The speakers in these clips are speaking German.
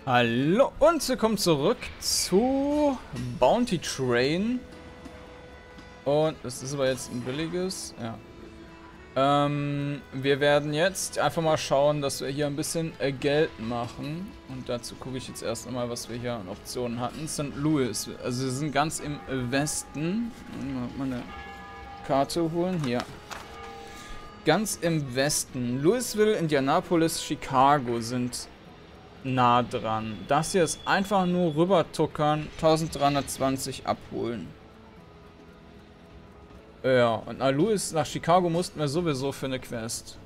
Hallo und willkommen zurück zu Bounty Train. Und das ist aber jetzt ein billiges, ja. Wir werden jetzt einfach mal schauen, dass wir hier ein bisschen Geld machen. Und dazu gucke ich jetzt erst einmal, was wir hier an Optionen hatten. St. Louis, also wir sind ganz im Westen. Mal eine Karte holen, hier. Ganz im Westen. Louisville, Indianapolis, Chicago sind nah dran. Das hier ist einfach nur rüber tuckern, 1320 abholen. Ja, und nach Chicago mussten wir sowieso für eine Quest.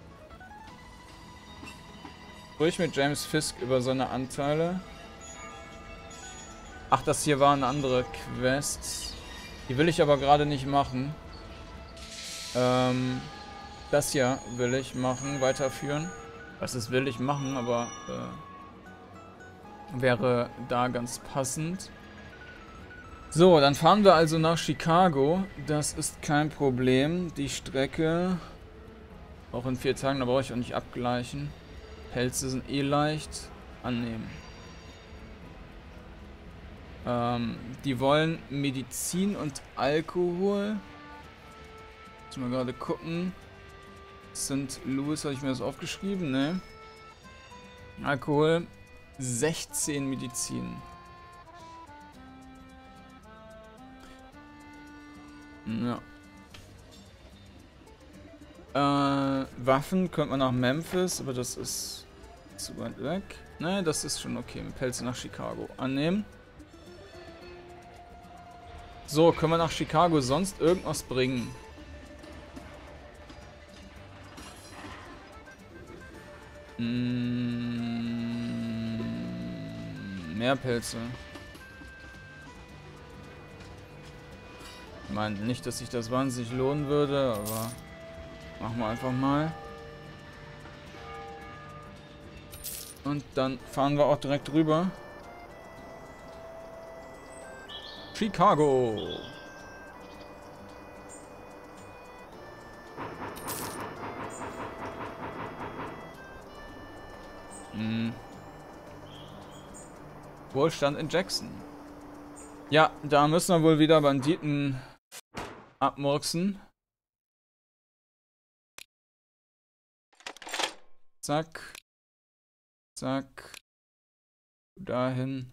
Sprich mit James Fisk über seine Anteile. Ach, das hier war eine andere Quest. Die will ich aber gerade nicht machen. Das hier will ich machen, weiterführen. Was ist will ich machen, aber wäre da ganz passend. So, dann fahren wir also nach Chicago. Das ist kein Problem. Die Strecke, auch in 4 Tagen, da brauche ich auch nicht abgleichen. Pelze sind eh leicht. Annehmen. Die wollen Medizin und Alkohol. Müssen wir gerade gucken. St. Louis, habe ich mir das aufgeschrieben? Ne. Alkohol. 16 Medizin. Ja. Waffen könnte man nach Memphis, aber das ist zu weit weg. Ne, das ist schon okay. Mit Pelze nach Chicago. Annehmen. So, können wir nach Chicago sonst irgendwas bringen? Mehr Pelze. Ich meine nicht, dass sich das wahnsinnig lohnen würde, aber machen wir einfach mal. Und dann fahren wir auch direkt rüber. Chicago. Wohlstand in Jackson. Ja, da müssen wir wohl wieder Banditen abmurksen. Zack. Zack. Dahin.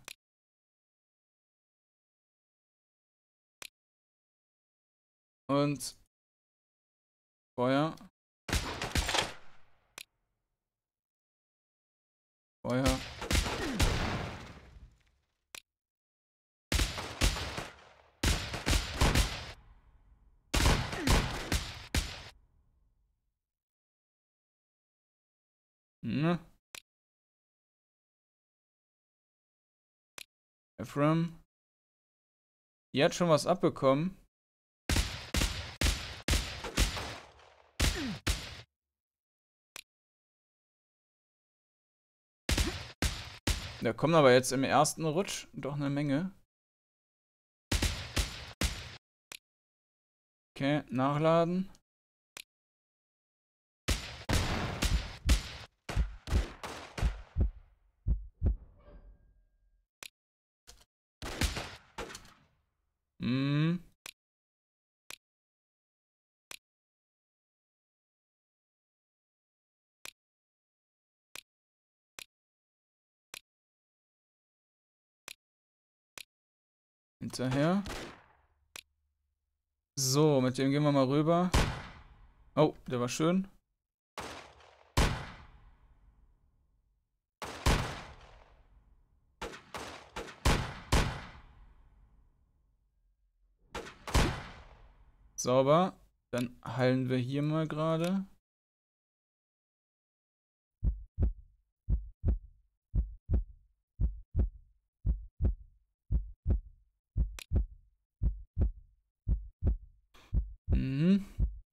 Und Feuer. Feuer. Ne? Ephraim. Die hat schon was abbekommen. Da kommen aber jetzt im ersten Rutsch doch eine Menge. Okay, nachladen. Hinterher. So, mit dem gehen wir mal rüber. Oh, der war schön. Sauber. Dann heilen wir hier mal gerade. Mhm.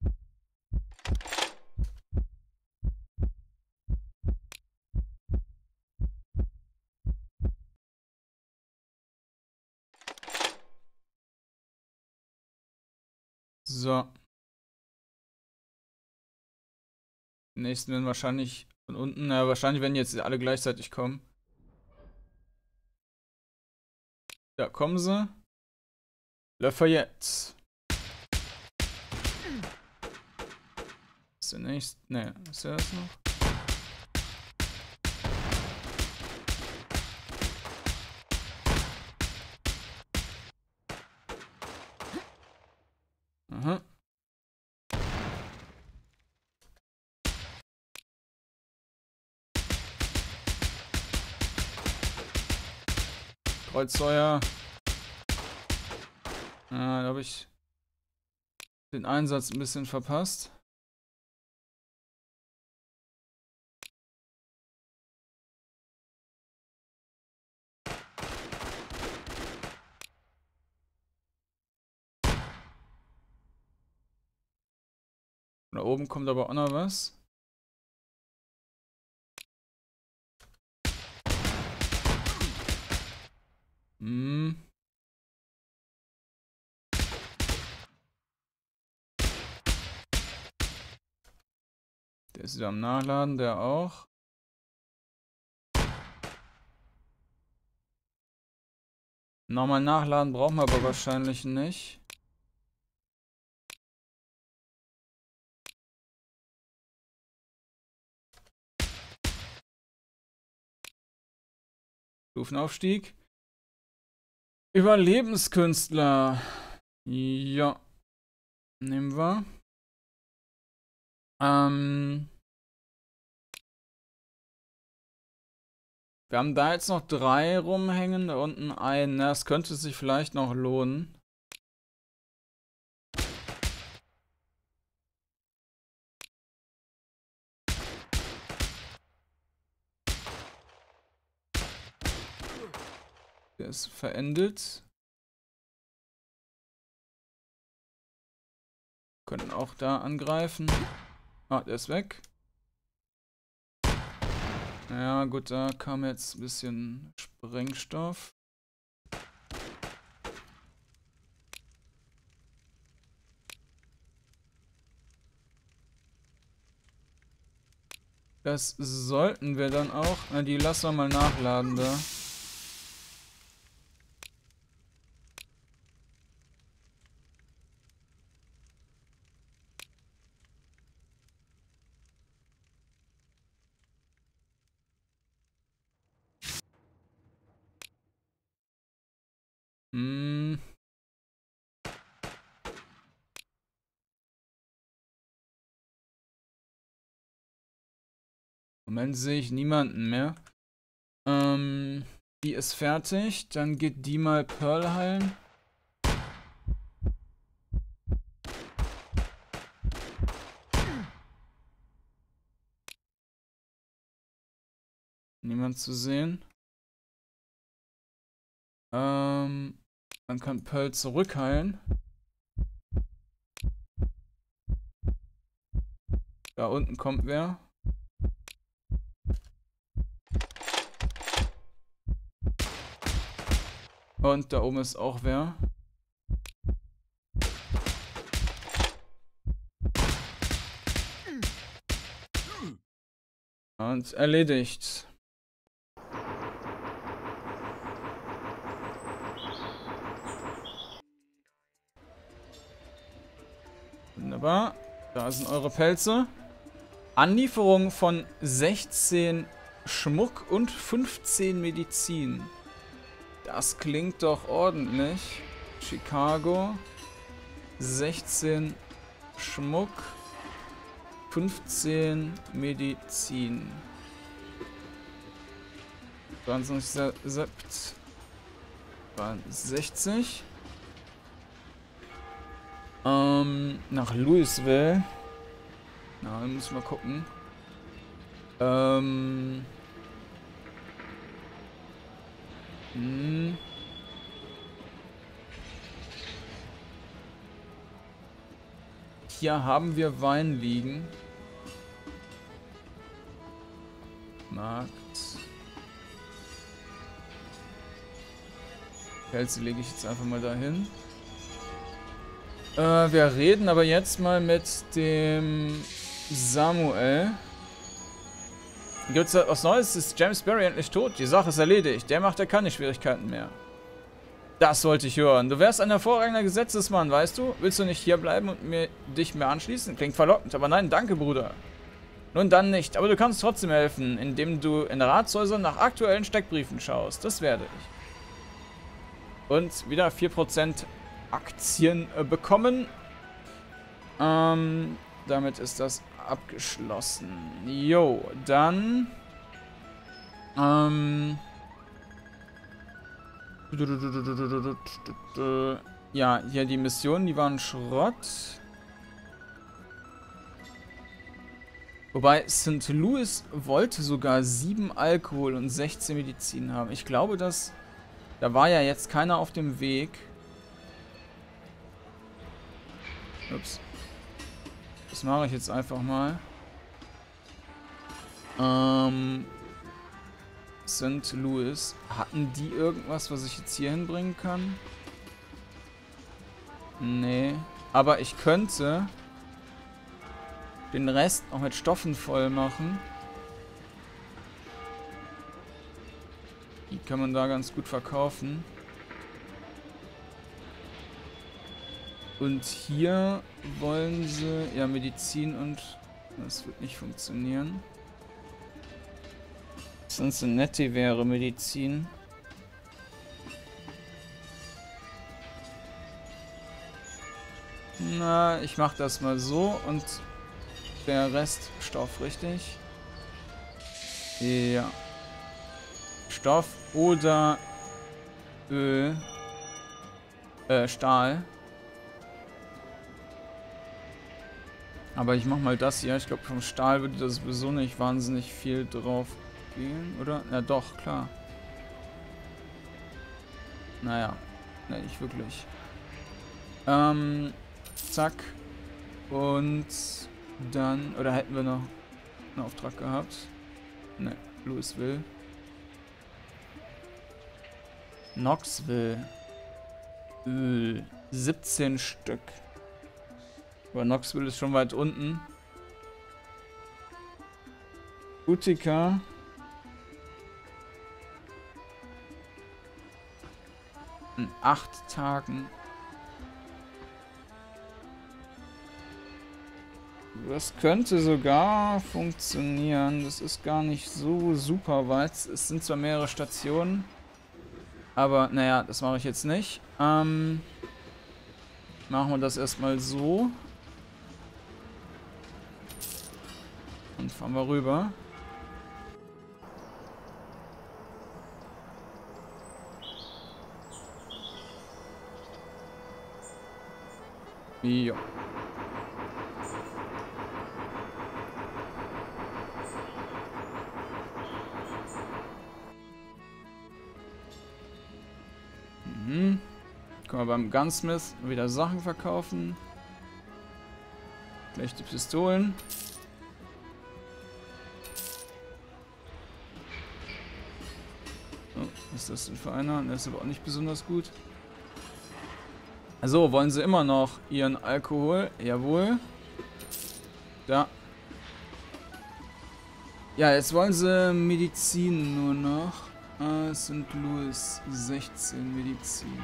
So. Die nächsten werden wahrscheinlich von unten. Na, wahrscheinlich werden jetzt alle gleichzeitig kommen. Da kommen sie. Lafayette. Ist der nächste? Ne, ist der das noch? Aha. Kreuzfeuer. Da habe ich den Einsatz ein bisschen verpasst. Da oben kommt aber auch noch was. Der ist wieder am Nachladen, der auch. Nochmal nachladen brauchen wir aber wahrscheinlich nicht. Stufenaufstieg. Überlebenskünstler. Ja. Nehmen wir. Wir haben da jetzt noch 3 rumhängen, da unten einen. Das könnte sich vielleicht noch lohnen. Der ist verendet. Können auch da angreifen. Ah, der ist weg. Ja, gut, da kam jetzt ein bisschen Sprengstoff. Das sollten wir dann auch. Na, die lassen wir mal nachladen da. Im Moment sehe ich niemanden mehr. Die ist fertig. Dann geht die mal Pearl heilen. Niemand zu sehen. Dann kann Pearl zurückheilen. Da unten kommt wer. Und da oben ist auch wer. Und erledigt. Wunderbar. Da sind eure Pelze. Anlieferung von 16 Schmuck und 15 Medizin. Das klingt doch ordentlich. Chicago. 16 Schmuck. 15 Medizin. 20 Sept. 60. Nach Louisville. Na, dann müssen wir gucken. Hier haben wir Wein liegen. Markt. Pelze lege ich jetzt einfach mal dahin. Wir reden aber jetzt mal mit dem Samuel. Gibt's da was Neues? Ist James Barry endlich tot? Die Sache ist erledigt. Der macht ja keine Schwierigkeiten mehr. Das wollte ich hören. Du wärst ein hervorragender Gesetzesmann, weißt du? Willst du nicht hier bleiben und dich mir anschließen? Klingt verlockend, aber nein, danke, Bruder. Nun dann nicht, aber du kannst trotzdem helfen, indem du in Ratshäusern nach aktuellen Steckbriefen schaust. Das werde ich. Und wieder 4% Aktien bekommen. Damit ist das abgeschlossen. Jo, dann... ja, hier die Missionen, die waren Schrott. Wobei St. Louis wollte sogar 7 Alkohol und 16 Medizin haben. Ich glaube, dass... Da war ja jetzt keiner auf dem Weg. Ups. Das mache ich jetzt einfach mal. St. Louis. Hatten die irgendwas, was ich jetzt hier hinbringen kann? Nee. Aber ich könnte den Rest auch mit Stoffen voll machen. Die kann man da ganz gut verkaufen. Und hier wollen sie... Ja, Medizin und... Das wird nicht funktionieren. Cincinnati wäre Medizin. Na, ich mach das mal so und der Rest Stoff, richtig? Ja. Stoff oder Öl. Stahl. Aber ich mach mal das hier. Ich glaube, vom Stahl würde das sowieso nicht wahnsinnig viel drauf gehen, oder? Ja, doch, klar. Naja. Ne, nicht wirklich. Zack. Und dann... Oder hätten wir noch einen Auftrag gehabt? Ne, Louisville. Knoxville. Öl. 17 Stück. Aber Knoxville ist schon weit unten. Utica. In 8 Tagen. Das könnte sogar funktionieren. Das ist gar nicht so super weit. Es sind zwar mehrere Stationen. Aber naja, das mache ich jetzt nicht. Machen wir das erstmal so. Und fahren wir rüber. Ja. Können wir beim Gunsmith wieder Sachen verkaufen. Gleich die Pistolen. Oh, was ist das denn für einer? Der ist aber auch nicht besonders gut. Also, wollen sie immer noch ihren Alkohol? Jawohl. Da. Ja, jetzt wollen sie Medizin nur noch. St. Louis 16 Medizin.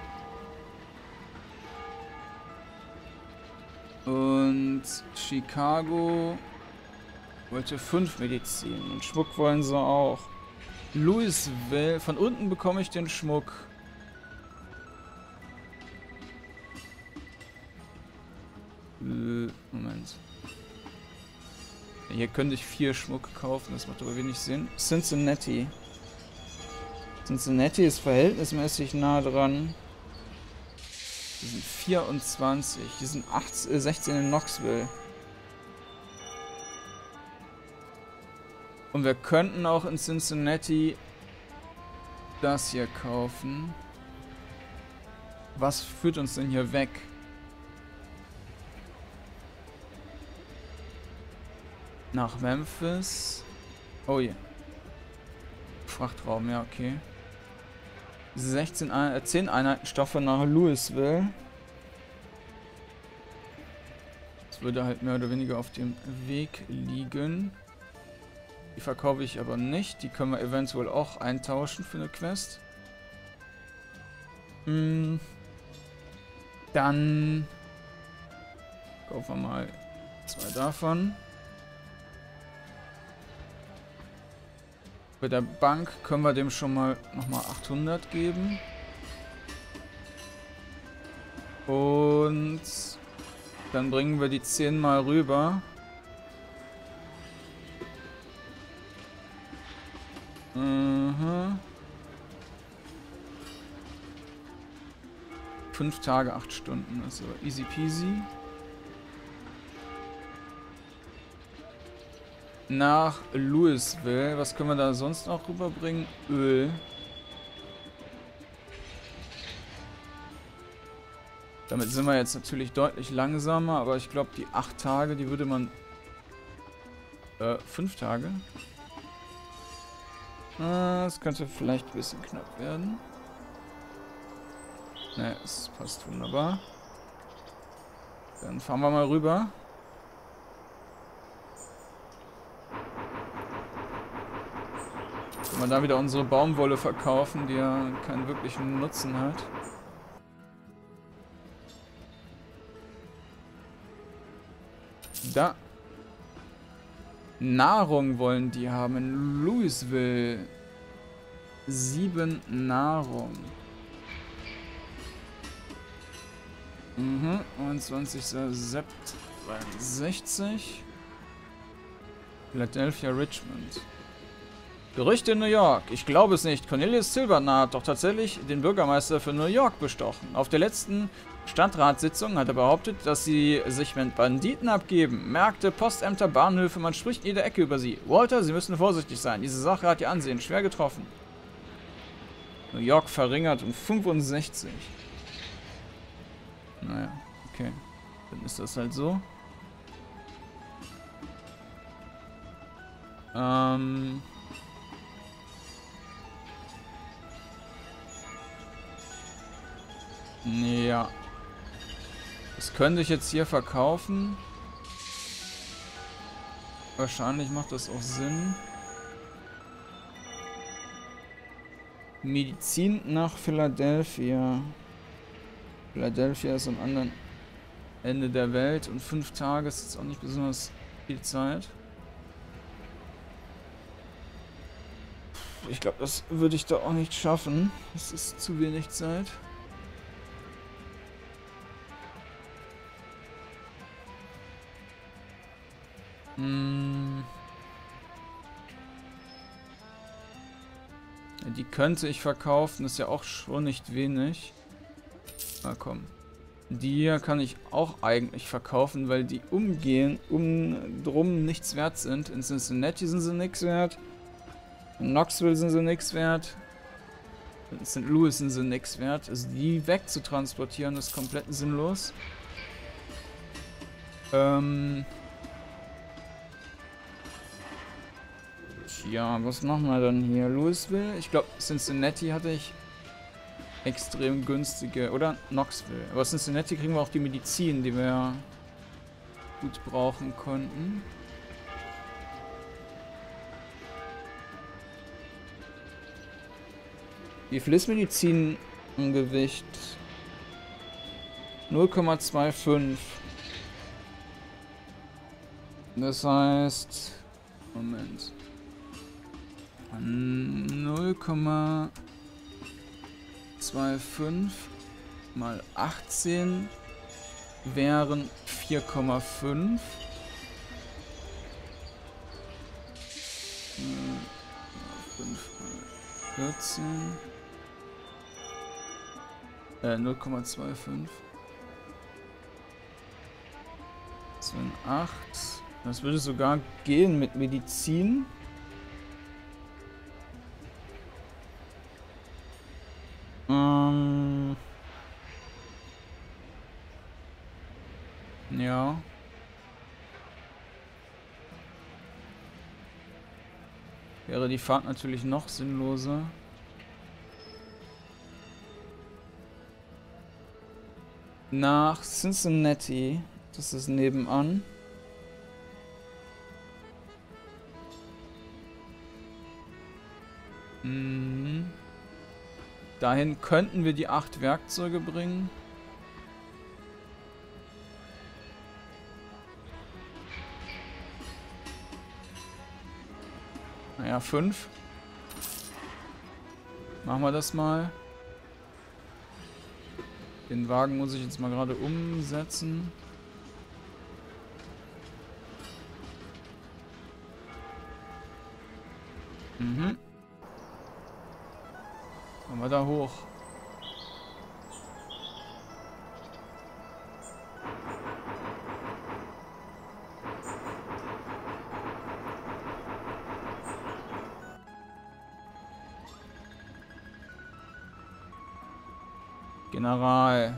Und Chicago wollte 5 Medizin. Und Schmuck wollen sie auch. Louisville, von unten bekomme ich den Schmuck. Moment. Hier könnte ich 4 Schmuck kaufen, das macht aber wenig Sinn. Cincinnati. Cincinnati ist verhältnismäßig nah dran. Die sind 24. Die sind 16 in Knoxville. Und wir könnten auch in Cincinnati das hier kaufen. Was führt uns denn hier weg? Nach Memphis. Oh je. Frachtraum, ja, okay. 10 Einheiten Stoffe nach Louisville. Das würde halt mehr oder weniger auf dem Weg liegen. Die verkaufe ich aber nicht. Die können wir eventuell auch eintauschen für eine Quest. Dann kaufen wir mal 2 davon. Bei der Bank können wir dem schon mal nochmal 800 geben. Und dann bringen wir die 10 mal rüber. Mhm. 5 Tage, 8 Stunden. Also easy peasy. Nach Louisville. Was können wir da sonst noch rüberbringen? Öl. Damit sind wir jetzt natürlich deutlich langsamer, aber ich glaube, die 8 Tage, die würde man... 5 Tage? Das könnte vielleicht ein bisschen knapp werden. Ne, es passt wunderbar. Dann fahren wir mal rüber. Können wir da wieder unsere Baumwolle verkaufen, die ja keinen wirklichen Nutzen hat. Da. Nahrung wollen die haben in Louisville. 7 Nahrung. 29. Sept 63. Philadelphia, Richmond. Gerüchte in New York. Ich glaube es nicht. Cornelius Silvernaht hat doch tatsächlich den Bürgermeister für New York bestochen. Auf der letzten Stadtratssitzung hat er behauptet, dass sie sich mit Banditen abgeben. Märkte, Postämter, Bahnhöfe, man spricht in jeder Ecke über sie. Walter, Sie müssen vorsichtig sein. Diese Sache hat Ihr Ansehen schwer getroffen. New York verringert um 65. Naja, okay. Dann ist das halt so. Ja. Das könnte ich jetzt hier verkaufen. Wahrscheinlich macht das auch Sinn. Medizin nach Philadelphia. Philadelphia ist am anderen Ende der Welt und 5 Tage ist jetzt auch nicht besonders viel Zeit. Ich glaube, das würde ich da auch nicht schaffen. Das ist zu wenig Zeit. Die könnte ich verkaufen, ist ja auch schon nicht wenig. Na komm. Die hier kann ich auch eigentlich verkaufen, weil die drum nichts wert sind. In Cincinnati sind sie nichts wert. In Knoxville sind sie nichts wert. In St. Louis sind sie nichts wert. Also die wegzutransportieren ist komplett sinnlos. Ja, was machen wir dann hier? Louisville? Ich glaube, Cincinnati hatte ich extrem günstige. Oder Knoxville. Aber Cincinnati kriegen wir auch die Medizin, die wir ja gut brauchen konnten. Wie viel ist Medizin im Gewicht? 0,25. Das heißt... Moment. 0,25 mal 18 wären 4,5. 14. 0,25. Das wären 8. Das würde sogar gehen mit Medizin. Ja. Wäre die Fahrt natürlich noch sinnloser. Nach Cincinnati. Das ist nebenan. Dahin könnten wir die 8 Werkzeuge bringen. Naja, 5. Machen wir das mal. Den Wagen muss ich jetzt mal gerade umsetzen. Mhm. Kommen wir da hoch. General.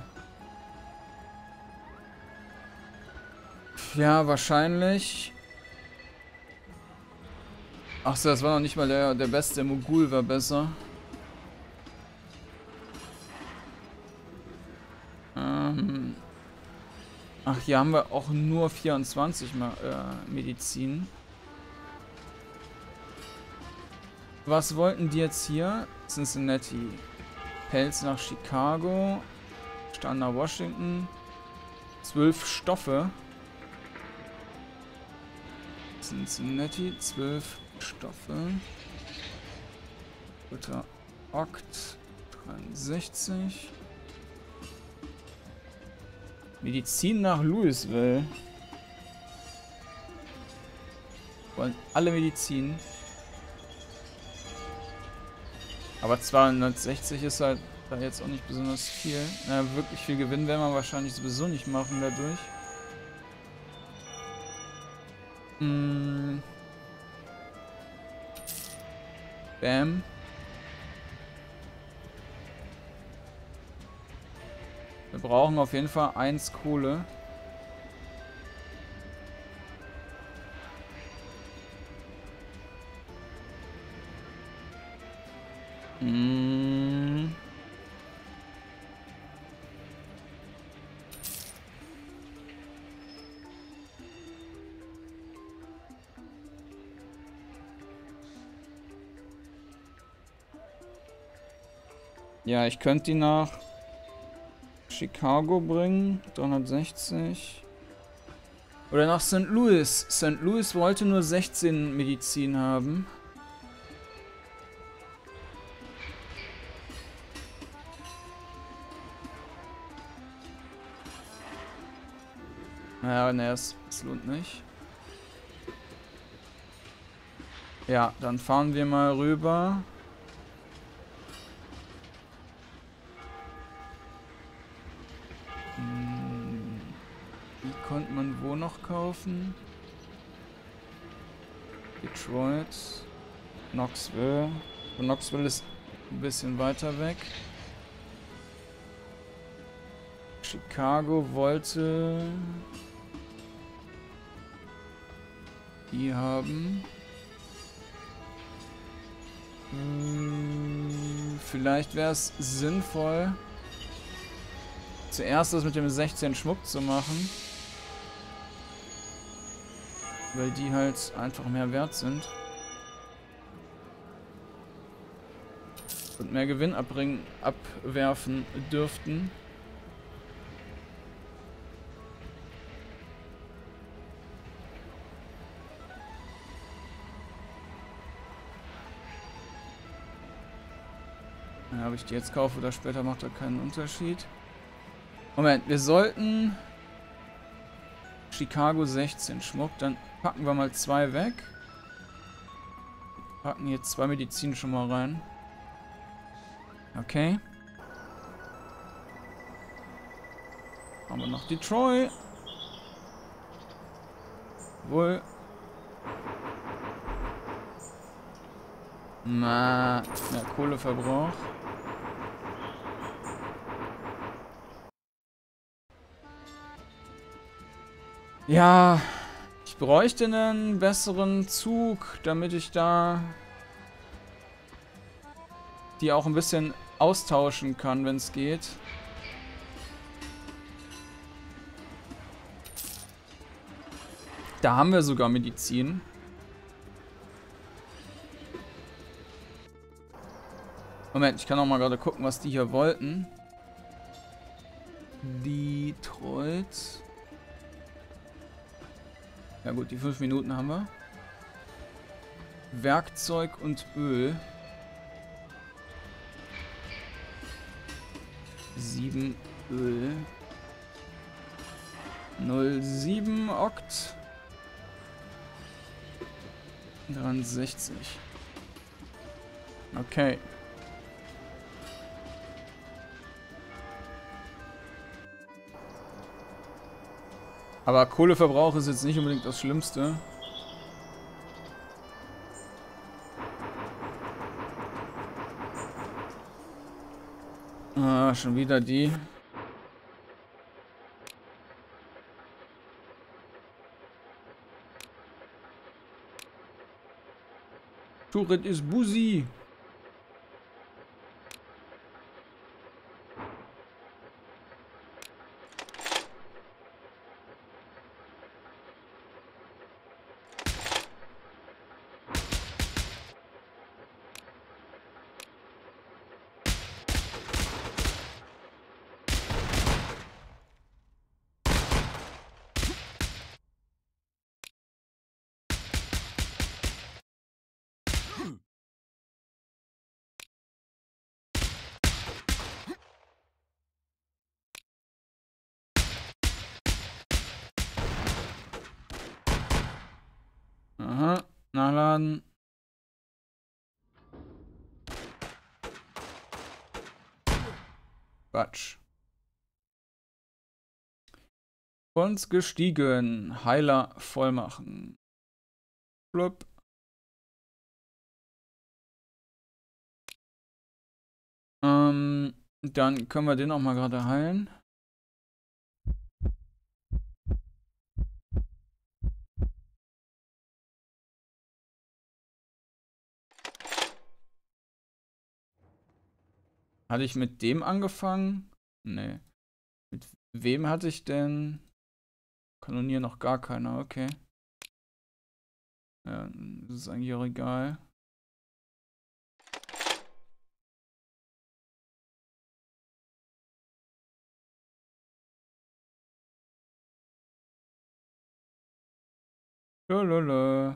Ja, wahrscheinlich. Ach so, das war noch nicht mal der beste. Der Mogul war besser. Ach, hier haben wir auch nur 24 Medizin. Was wollten die jetzt hier? Cincinnati. Pelz nach Chicago. Stand nach Washington. 12 Stoffe. Cincinnati, 12 Stoffe. Dritter Okt, 63. Medizin nach Louisville. Wollen alle Medizin. Aber 260 ist halt da jetzt auch nicht besonders viel. Naja, wirklich viel Gewinn werden wir wahrscheinlich sowieso nicht machen dadurch. Bam. Wir brauchen auf jeden Fall 1 Kohle. Ja, ich könnte die nach Chicago bringen. 360. Oder nach St. Louis. St. Louis wollte nur 16 Medizin haben. Naja, ne, es lohnt nicht. Ja, dann fahren wir mal rüber. Die konnte man wo noch kaufen? Detroit. Knoxville. Und Knoxville ist ein bisschen weiter weg. Chicago wollte die haben. Vielleicht wäre es sinnvoll, zuerst das mit dem 16 Schmuck zu machen. Weil die halt einfach mehr wert sind. Und mehr Gewinn abwerfen dürften. Ja, ob ich die jetzt kaufe oder später, macht da keinen Unterschied. Moment, wir sollten Chicago 16 Schmuck, dann packen wir mal 2 weg. Packen jetzt 2 Medizin schon mal rein. Okay. Haben wir noch Detroit. Wohl. Na, mehr Kohleverbrauch. Ja, ich bräuchte einen besseren Zug, damit ich da die auch ein bisschen austauschen kann, wenn es geht. Da haben wir sogar Medizin. Moment, ich kann auch mal gerade gucken, was die hier wollten. Detroit. Ja gut, die 5 Minuten haben wir. Werkzeug und Öl. 7 Öl. 07 Okt. 63. Okay. Aber Kohleverbrauch ist jetzt nicht unbedingt das Schlimmste. Ah, schon wieder die. Turret ist Busi. Aha, nachladen. Quatsch. Uns gestiegen. Heiler voll machen. Blub. Dann können wir den auch mal gerade heilen. Hatte ich mit dem angefangen? Nee. Mit wem hatte ich denn? Kanonier noch gar keiner, okay. Ja, das ist eigentlich auch egal. Lololö.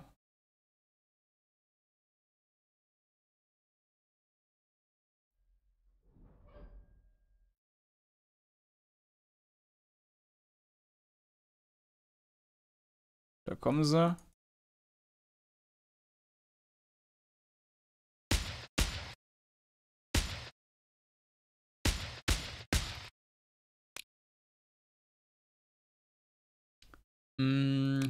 Da kommen sie. Hm.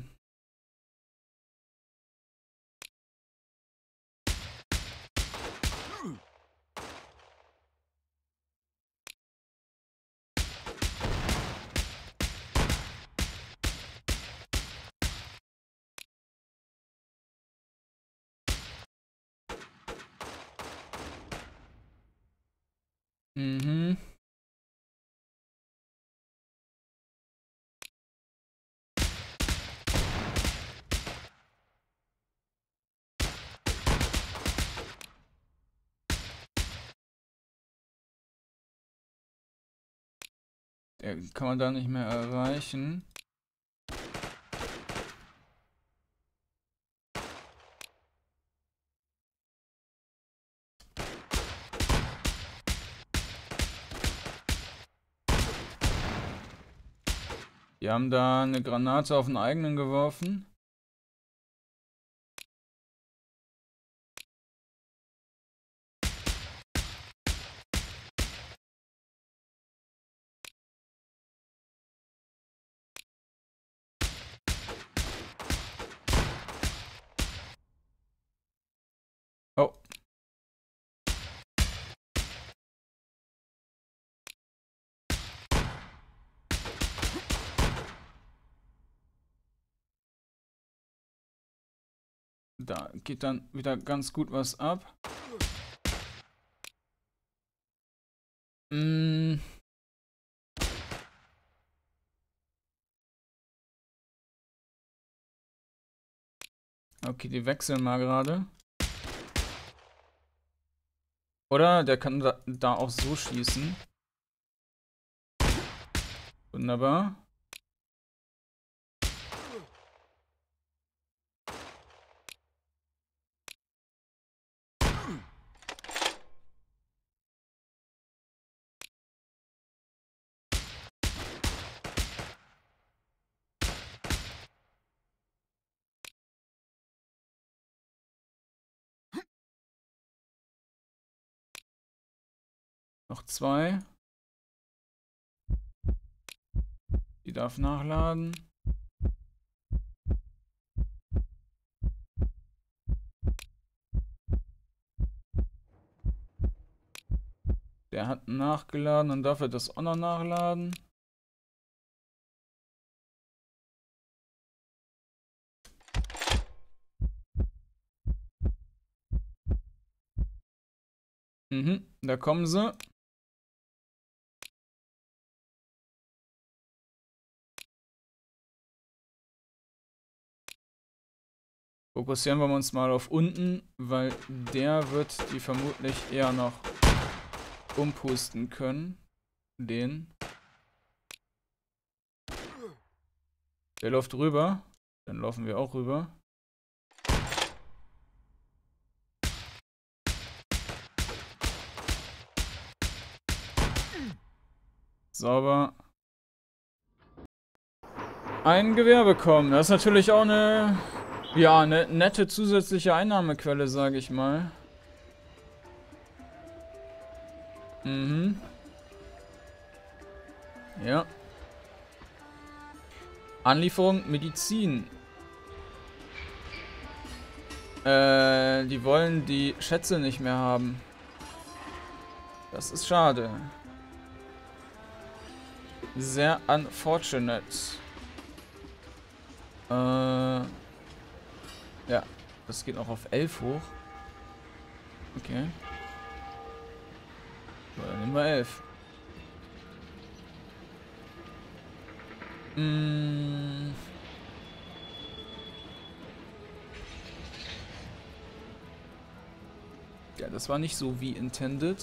Mhm. Der kann man da nicht mehr erreichen. Die haben da eine Granate auf den eigenen geworfen. Oh. Da geht dann wieder ganz gut was ab. Mm. Okay, die wechseln mal gerade. Oder? Der kann da auch so schießen. Wunderbar. Noch 2. Die darf nachladen. Der hat nachgeladen, dann darf er das auch noch nachladen. Da kommen sie. Fokussieren wir uns mal auf unten, weil der wird die vermutlich eher noch umpusten können. Den. Der läuft rüber. Dann laufen wir auch rüber. Sauber. Ein Gewehr bekommen. Das ist natürlich auch eine nette zusätzliche Einnahmequelle, sage ich mal. Ja. Anlieferung Medizin. Die wollen die Schätze nicht mehr haben. Das ist schade. Sehr unfortunate. Ja, das geht auch auf 11 hoch. Okay. So, dann nehmen wir 11. Ja, das war nicht so wie intended.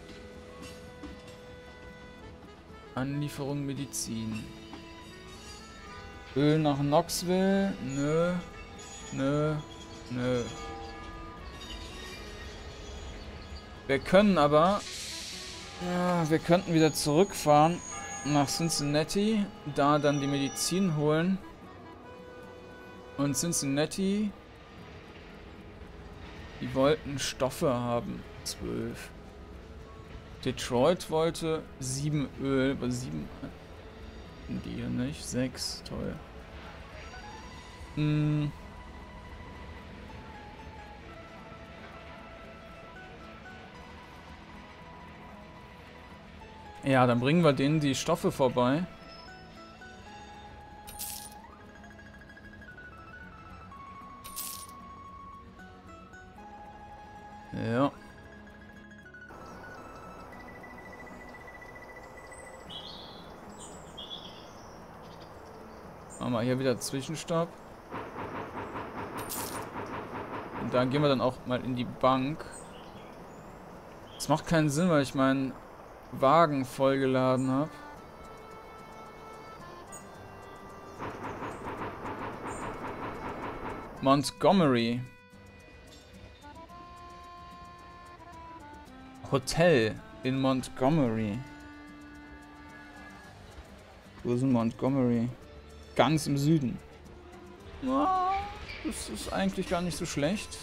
Anlieferung Medizin. Öl nach Knoxville? Nö. Nö. Nö. Wir können aber... Ja, wir könnten wieder zurückfahren nach Cincinnati. Da dann die Medizin holen. Und Cincinnati... Die wollten Stoffe haben. 12. Detroit wollte 7 Öl, aber 7 die hier nicht. 6, toll. Ja, dann bringen wir denen die Stoffe vorbei. Ja. Machen wir hier wieder Zwischenstopp. Und da gehen wir dann auch mal in die Bank. Das macht keinen Sinn, weil ich meinen Wagen vollgeladen habe. Montgomery. Hotel in Montgomery. Wo ist denn Montgomery? Ganz im Süden. Na, das ist eigentlich gar nicht so schlecht.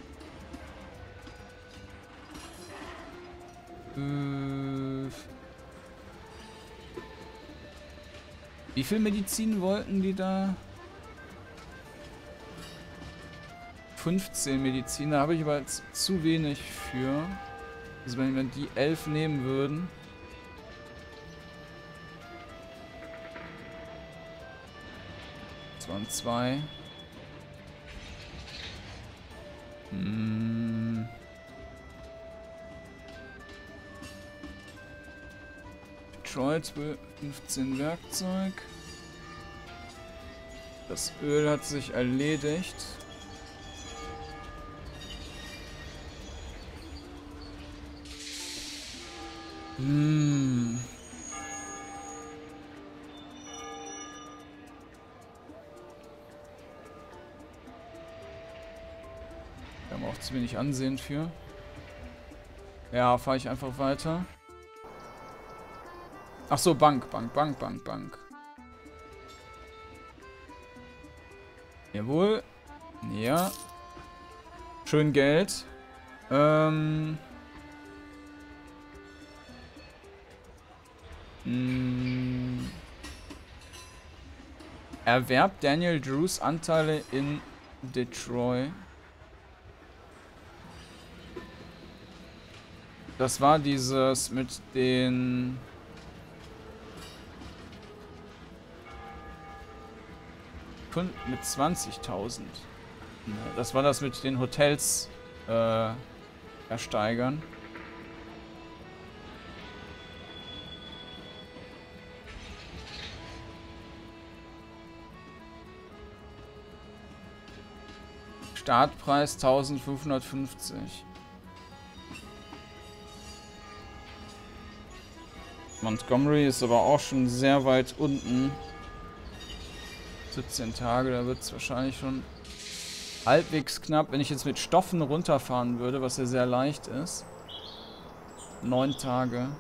Wie viel Medizin wollten die da? 15 Medizin, da habe ich aber jetzt zu wenig für. Also wenn wir die 11 nehmen würden. Das waren 2. Detroit will 15 Werkzeug. Das Öl hat sich erledigt. Hm. Wir haben auch zu wenig Ansehen für. Ja, fahre ich einfach weiter. Ach so, Bank. Jawohl. Ja. Schön Geld. Erwerbt Daniel Drews Anteile in Detroit. Das war dieses mit den... mit 20.000. Das war das mit den Hotels ersteigern. Startpreis 1550. Montgomery ist aber auch schon sehr weit unten. 17 Tage, da wird es wahrscheinlich schon halbwegs knapp. Wenn ich jetzt mit Stoffen runterfahren würde, was ja sehr leicht ist. 9 Tage.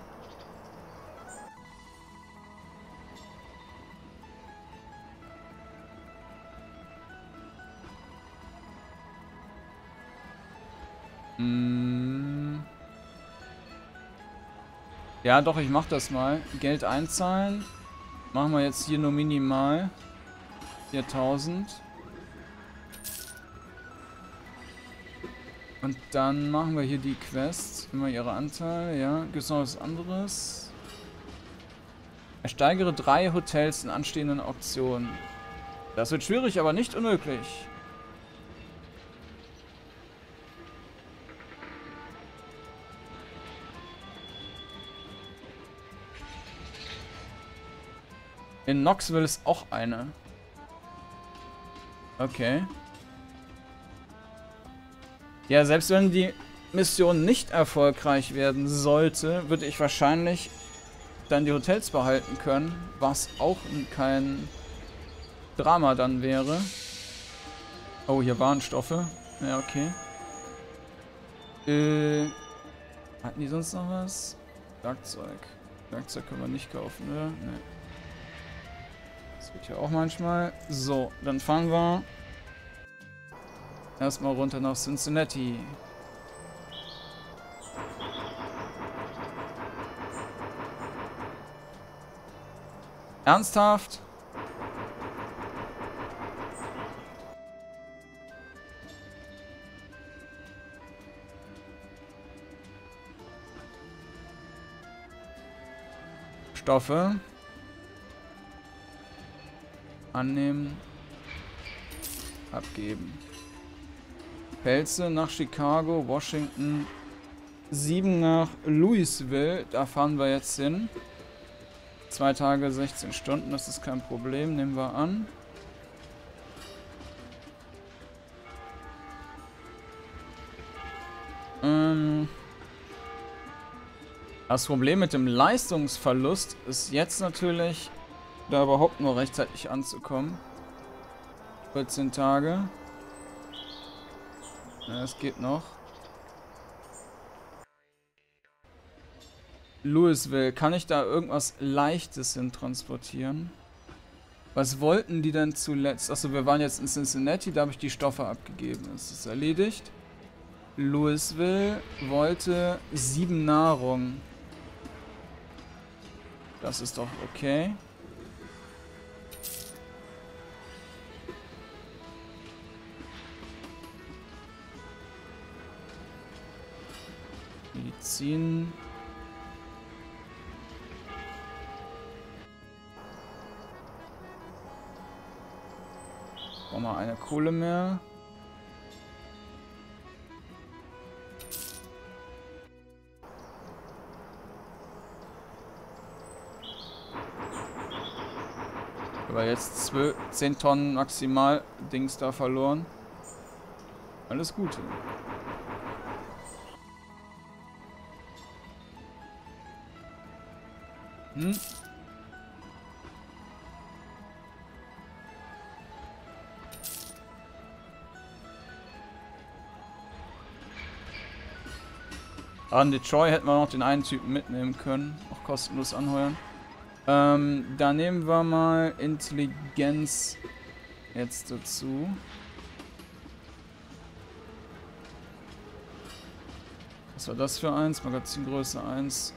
Ja, doch, ich mach das mal. Geld einzahlen. Machen wir jetzt hier nur minimal. 4.000. Und dann machen wir hier die Quest. Immer ihre Anteile. Ja, gibt es noch was anderes? Ersteigere 3 Hotels in anstehenden Auktionen. Das wird schwierig, aber nicht unmöglich. In Knoxville ist auch eine. Okay. Ja, selbst wenn die Mission nicht erfolgreich werden sollte, würde ich wahrscheinlich dann die Hotels behalten können, was auch kein Drama dann wäre. Oh, hier waren Stoffe. Ja, okay. Hatten die sonst noch was? Werkzeug. Werkzeug können wir nicht kaufen, oder? Ne. Das wird ja auch manchmal. So, dann fahren wir erstmal runter nach Cincinnati. Ernsthaft? Stoffe. Annehmen. Abgeben. Pelze nach Chicago, Washington. 7 nach Louisville. Da fahren wir jetzt hin. 2 Tage, 16 Stunden. Das ist kein Problem. Nehmen wir an. Das Problem mit dem Leistungsverlust ist jetzt natürlich, da überhaupt nur rechtzeitig anzukommen. 14 Tage. Ja, es geht noch. Louisville, kann ich da irgendwas Leichtes hin transportieren? Was wollten die denn zuletzt? Achso, wir waren jetzt in Cincinnati, da habe ich die Stoffe abgegeben. Das ist erledigt. Louisville wollte 7 Nahrung. Das ist doch okay. Medizin. Brauchen wir eine Kohle mehr. Aber jetzt 10 Tonnen maximal Dings da verloren. Alles Gute. Hm? An Detroit hätten wir noch den einen Typen mitnehmen können. Auch kostenlos anheuern. Da nehmen wir mal Intelligenz jetzt dazu. Was war das für eins? Magazingröße 1.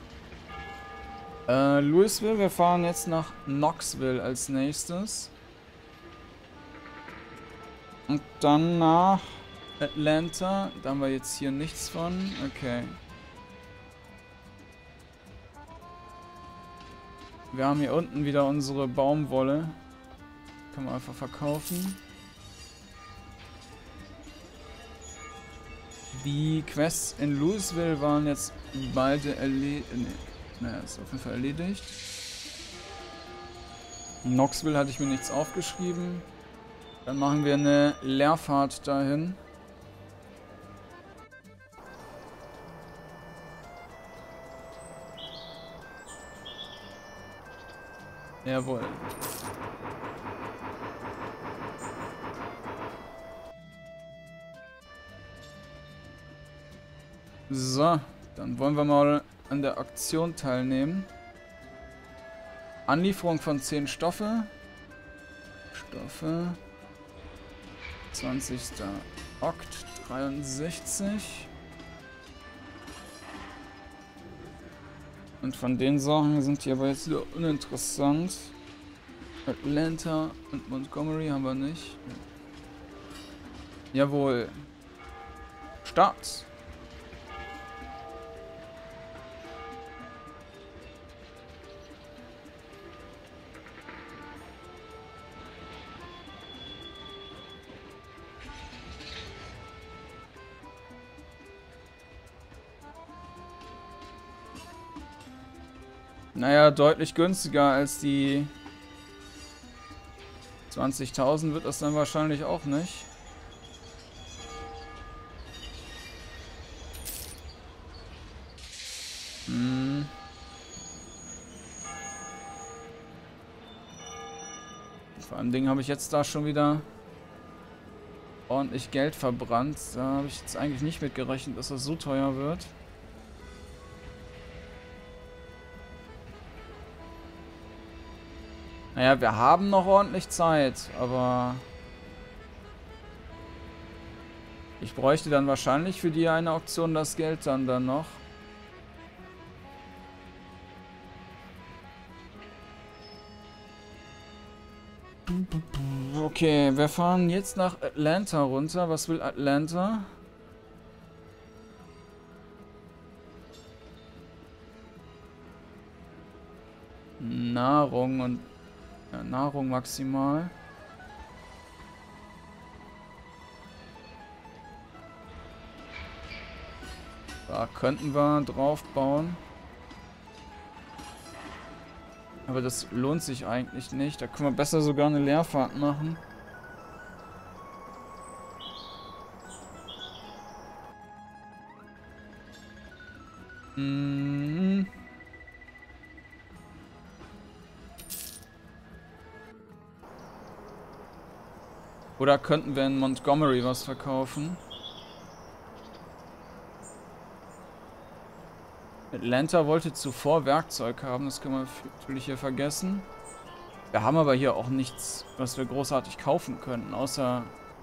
Ja. Louisville, wir fahren jetzt nach Knoxville als nächstes. Und dann nach Atlanta. Da haben wir jetzt hier nichts von. Okay. Wir haben hier unten wieder unsere Baumwolle. Können wir einfach verkaufen. Die Quests in Louisville waren jetzt beide erledigt. Naja, ist auf jeden Fall erledigt. In Knoxville hatte ich mir nichts aufgeschrieben. Dann machen wir eine Leerfahrt dahin. Jawohl. So, dann wollen wir mal an der Aktion teilnehmen. Anlieferung von 10 Stoffe. 20. Okt 63. Und von den Sachen sind die aber jetzt wieder uninteressant. Atlanta und Montgomery haben wir nicht. Jawohl. Start. Naja, deutlich günstiger als die 20.000 wird das dann wahrscheinlich auch nicht. Vor allem Ding habe ich jetzt da schon wieder ordentlich Geld verbrannt. Da habe ich jetzt eigentlich nicht mit gerechnet, dass das so teuer wird. Naja, wir haben noch ordentlich Zeit, aber ich bräuchte dann wahrscheinlich für die eine Auktion das Geld dann noch. Okay, wir fahren jetzt nach Atlanta runter. Was will Atlanta? Nahrung und Nahrung maximal. Da könnten wir drauf bauen. Aber das lohnt sich eigentlich nicht. Da können wir besser sogar eine Leerfahrt machen. Oder könnten wir in Montgomery was verkaufen? Atlanta wollte zuvor Werkzeug haben, das können wir natürlich hier vergessen. Wir haben aber hier auch nichts, was wir großartig kaufen könnten, außer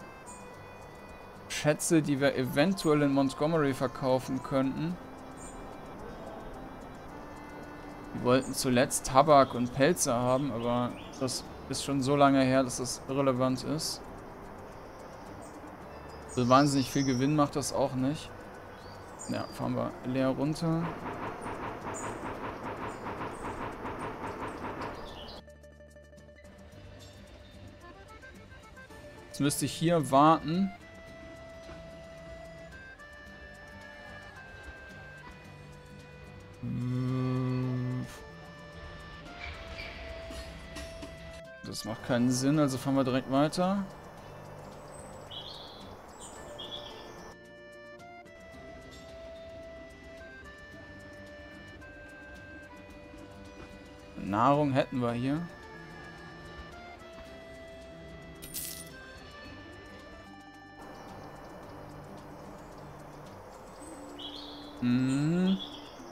Schätze, die wir eventuell in Montgomery verkaufen könnten. Wir wollten zuletzt Tabak und Pelze haben, aber das ist schon so lange her, dass das irrelevant ist. So wahnsinnig viel Gewinn macht das auch nicht. Ja, fahren wir leer runter. Jetzt müsste ich hier warten. Das macht keinen Sinn, also fahren wir direkt weiter. Nahrung hätten wir hier. Hm.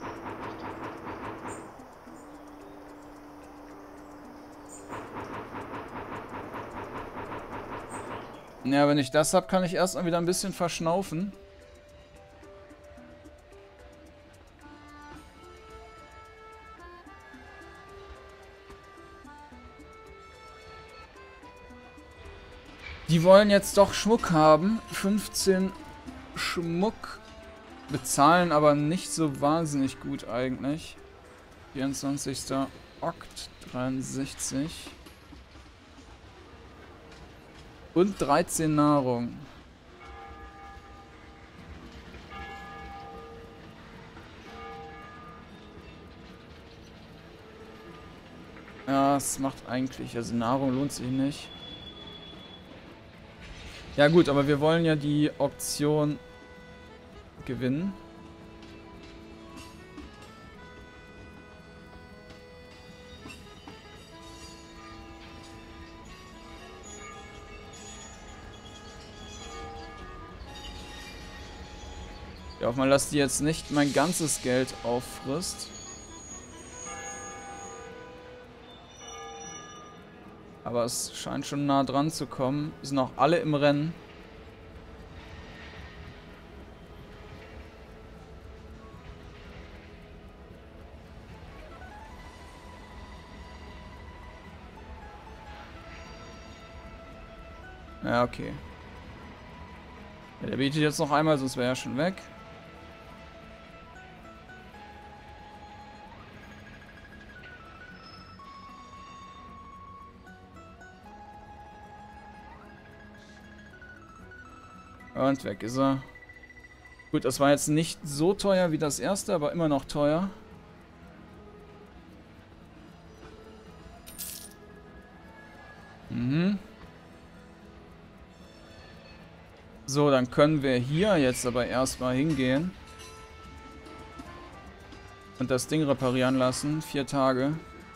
Ja, wenn ich das habe, kann ich erstmal wieder ein bisschen verschnaufen. Die wollen jetzt doch Schmuck haben. 15 Schmuck. Bezahlen aber nicht so wahnsinnig gut eigentlich. 24. Okt. 63. Und 13 Nahrung. Ja, es macht eigentlich, also Nahrung lohnt sich nicht. Ja gut, aber wir wollen ja die Auktion gewinnen. Ich hoffe mal, dass die jetzt nicht mein ganzes Geld auffrisst. Aber es scheint schon nah dran zu kommen. Sind auch alle im Rennen. Ja, okay. Ja, der bietet jetzt noch einmal, sonst wäre er schon weg. Und weg ist er. Gut, das war jetzt nicht so teuer wie das erste, aber immer noch teuer. Mhm. So, dann können wir hier jetzt aber erstmal hingehen. Und das Ding reparieren lassen. 4 Tage.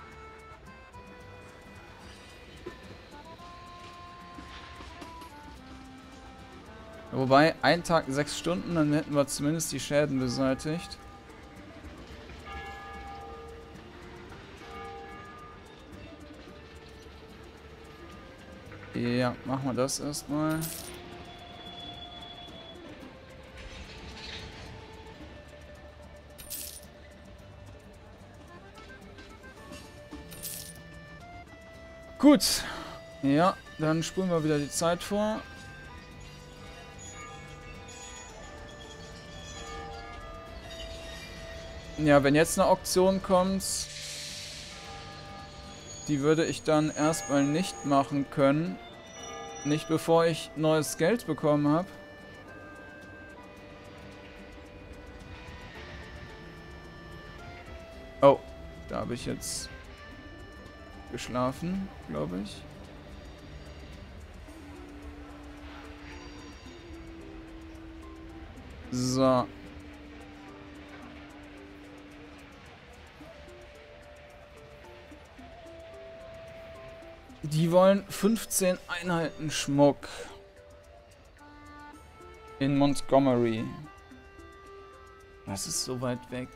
Wobei, ein Tag 6 Stunden, dann hätten wir zumindest die Schäden beseitigt. Ja, machen wir das erstmal. Gut. Ja, dann spulen wir wieder die Zeit vor. Ja, wenn jetzt eine Auktion kommt, die würde ich dann erstmal nicht machen können. Nicht bevor ich neues Geld bekommen habe. Oh, da habe ich jetzt geschlafen, glaube ich. So. Die wollen 15 Einheiten Schmuck. In Montgomery. Das ist so weit weg.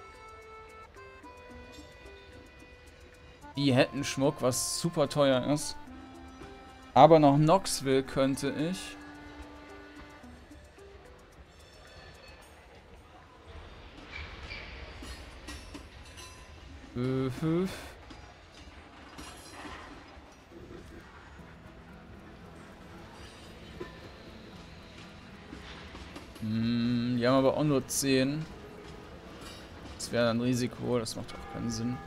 Die hätten Schmuck, was super teuer ist. Aber nach Knoxville könnte ich. Die haben aber auch nur 10. Das wäre ein Risiko, das macht auch keinen Sinn.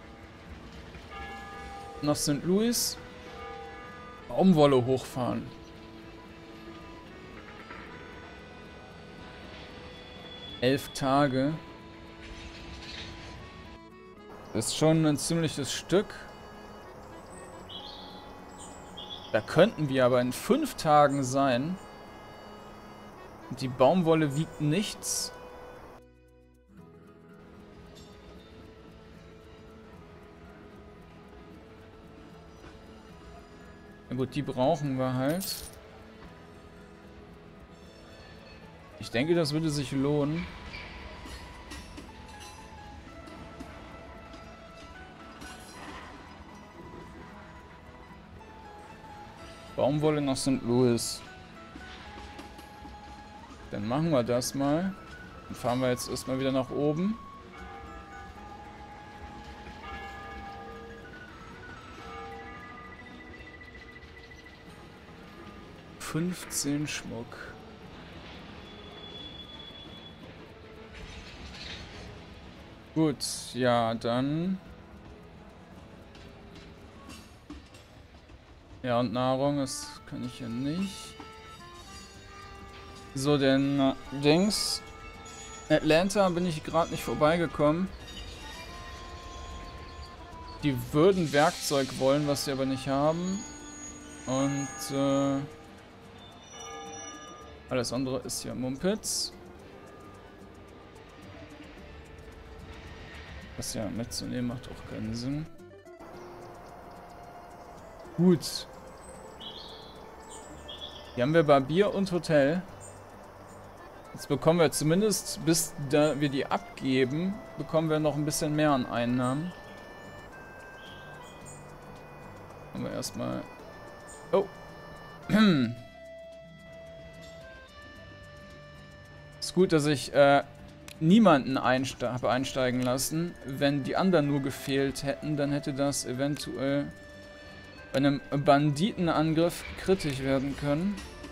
Nach St. Louis. Baumwolle hochfahren. Elf Tage. Das ist schon ein ziemliches Stück. Da könnten wir aber in 5 Tagen sein. Und die Baumwolle wiegt nichts. Na gut, die brauchen wir halt. Ich denke, das würde sich lohnen. Baumwolle nach St. Louis. Dann machen wir das mal. Dann fahren wir jetzt erstmal wieder nach oben. $15 Schmuck. Gut, ja, dann... Ja, und Nahrung, das kann ich ja nicht. So, denn Dings. Atlanta bin ich gerade nicht vorbeigekommen. Die würden Werkzeug wollen, was sie aber nicht haben. Und alles andere ist ja Mumpitz. Das ja mitzunehmen macht auch keinen Sinn. Gut. Hier haben wir Barbier und Hotel. Jetzt bekommen wir zumindest, bis da wir die abgeben, bekommen wir noch ein bisschen mehr an Einnahmen. Haben wir erstmal... Oh. Ist gut, dass ich niemanden habe einsteigen lassen. Wenn die anderen nur gefehlt hätten, dann hätte das eventuell bei einem Banditenangriff kritisch werden können.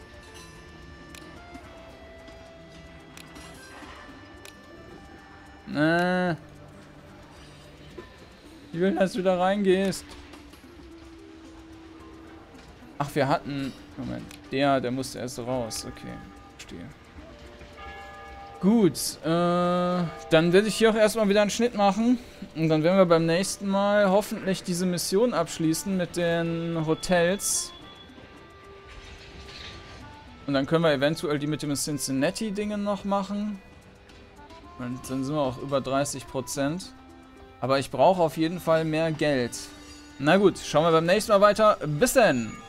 Ich will, dass du da reingehst. Ach, wir hatten... Moment. Der musste erst raus. Okay, verstehe. Gut, dann werde ich hier auch erstmal wieder einen Schnitt machen. Und dann werden wir beim nächsten Mal hoffentlich diese Mission abschließen mit den Hotels. Und dann können wir eventuell die mit dem Cincinnati-Dingen noch machen. Und dann sind wir auch über 30%. Aber ich brauche auf jeden Fall mehr Geld. Na gut, schauen wir beim nächsten Mal weiter. Bis dann!